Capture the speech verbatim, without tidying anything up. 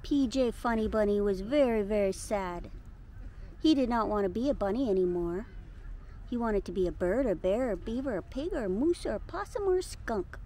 P J Funny Bunny was very, very sad. He did not want to be a bunny anymore. He wanted to be a bird, a bear, a beaver, a pig, or a moose, or a possum, or a skunk.